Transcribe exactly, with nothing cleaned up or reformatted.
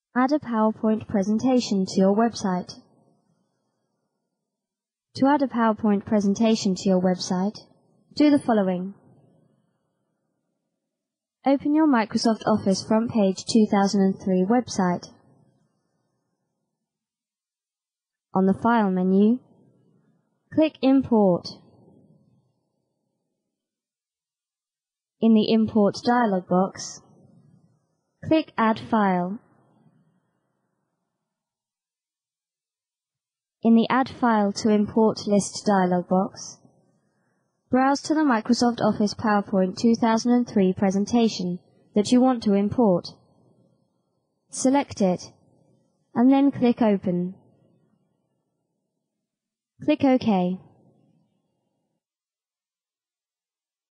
Add a PowerPoint presentation to your website. To add a PowerPoint presentation to your website, do the following. Open your Microsoft Office Front Page two thousand three website. On the File menu, click Import. In the Import dialog box, click Add File. In the Add File to Import List dialog box, browse to the Microsoft Office PowerPoint two thousand three presentation that you want to import. Select it, and then click Open. Click OK.